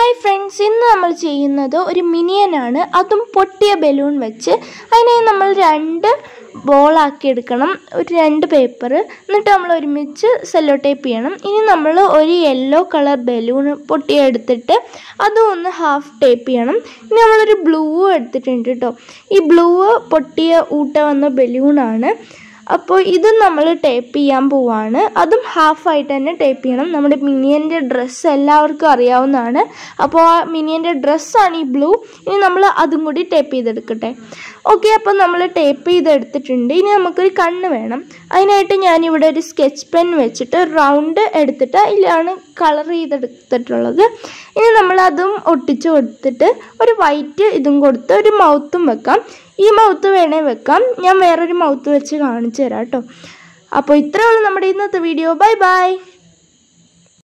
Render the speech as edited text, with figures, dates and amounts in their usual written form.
Hi friends, ഇന്ന് നമ്മൾ ചെയ്യുന്നത് ഒരു മിനിയനാണ്. അതും പൊട്ടിയ ബലൂൺ വെച്ച് അതിനെ നമ്മൾ 2 ബോളാക്കി എടുക്കണം. ഒരു 2 പേപ്പർ, എന്നിട്ട് നമ്മൾ ഒരുമിച്ച് സെല്ലോ ടേപ്പ് ചെയ്യണം. ഇനി നമ്മൾ ഒരു യെല്ലോ കളർ ബലൂൺ പൊട്ടിയ എടുത്തിട്ട് അതും ഒന്ന് ഹാഫ് ടേപ്പ് ചെയ്യണം. ഇനി നമ്മളൊരു ബ്ലൂ എടുത്തിട്ടുണ്ട് കേട്ടോ. ഈ ബ്ലൂ പൊട്ടിയ ഊട്ട വന്ന ബലൂണാണ്. അപ്പോൾ ഇത് നമ്മൾ ടേപ്പ് ചെയ്യാൻ പോവാണ്. അതും ഹാഫായിട്ട് തന്നെ ടേപ്പ് ചെയ്യണം. നമ്മുടെ മിനിയൻ്റെ ഡ്രസ്സ് എല്ലാവർക്കും അറിയാവുന്നതാണ്. അപ്പോൾ ആ മിനിയൻ്റെ ഡ്രസ്സാണ് ഈ ബ്ലൂ. ഇനി നമ്മൾ അതും കൂടി ടേപ്പ് ചെയ്തെടുക്കട്ടെ. ഓക്കെ, അപ്പോൾ നമ്മൾ ടേപ്പ് ചെയ്തെടുത്തിട്ടുണ്ട്. ഇനി നമുക്കൊരു കണ്ണ് വേണം. അതിനായിട്ട് ഞാനിവിടെ ഒരു സ്കെച്ച് പെൻ വെച്ചിട്ട് റൗണ്ട് എടുത്തിട്ട് അതിലാണ് കളർ ചെയ്തെടുത്തിട്ടുള്ളത്. ഇനി നമ്മളതും ഒട്ടിച്ച് കൊടുത്തിട്ട് ഒരു വൈറ്റ് ഇതും കൊടുത്ത് ഒരു മൗത്തും വെക്കാം. ഈ മൗത്ത് വേണേ വെക്കാം. ഞാൻ വേറൊരു മൗത്ത് വെച്ച് കാണിച്ചു തരാം കേട്ടോ. അപ്പോൾ ഇത്രയേ ഉള്ളൂ നമ്മുടെ ഇന്നത്തെ വീഡിയോ. Bye bye.